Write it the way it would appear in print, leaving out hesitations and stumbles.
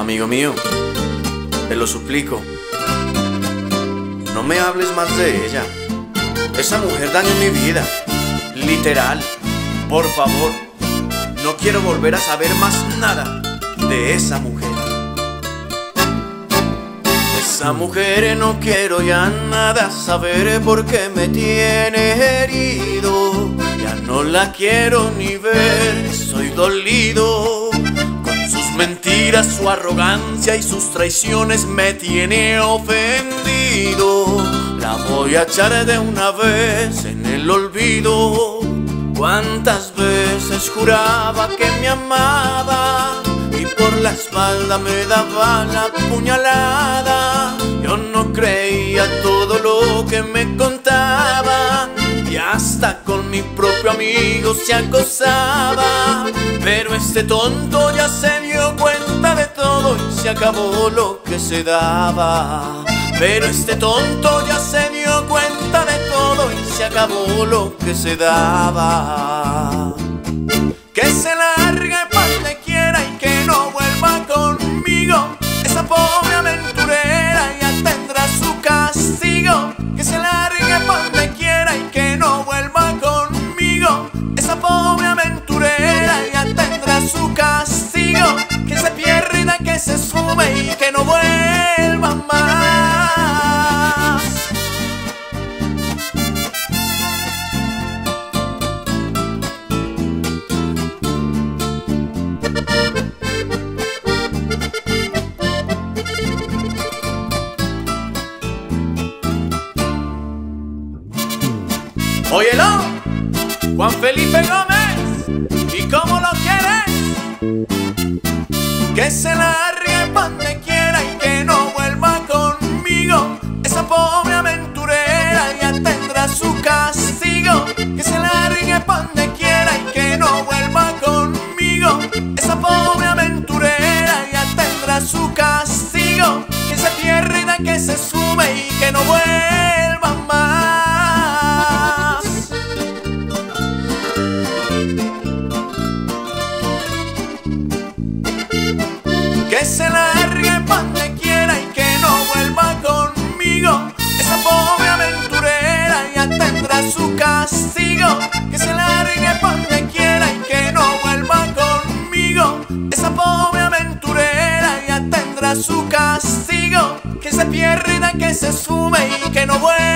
Amigo mío, te lo suplico, no me hables más de ella. Esa mujer dañó mi vida, literal. Por favor, no quiero volver a saber más nada de esa mujer. Esa mujer no quiero ya nada saber porque me tiene herido. Ya no la quiero ni ver, estoy dolido. Con sus mentiras, su arrogancia y sus traiciones me tiene ofendido. La voy a echar de una vez en el olvido. Cuántas veces juraba que me amaba y por la espalda me daba la puñalada. Yo no creía todo lo que me contaban y hasta con mi propio amigo se acosaba. Pero este tonto ya se dio cuenta de todo y se acabó lo que se daba. Pero este tonto ya se dio cuenta de todo y se acabó lo que se daba. Que se largue pa' donde quiera y que no vuelva conmigo. Esa pobre aventurera ya tendrá su castigo. Que se largue pa' donde quiera y que no vuelva conmigo. Esa pobre aventurera ya tendrá su castigo. Que se pierda, que se esfume y que no vuelva más. Óyelo, Juan Felipe Gómez, ¿y cómo lo quieres? Que se largue pa' donde quiera y que no vuelva conmigo. Esa pobre aventurera ya tendrá su castigo. Que se largue pa' donde quiera y que no vuelva conmigo. Esa pobre aventurera ya tendrá su castigo. Que se pierda, que se sube y que no vuelva más. Que se largue pa' donde quiera y que no vuelva conmigo. Esa pobre aventurera ya tendrá su castigo. Que se largue pa' donde quiera y que no vuelva conmigo. Esa pobre aventurera ya tendrá su castigo. Que se pierda, que se sube y que no vuelva.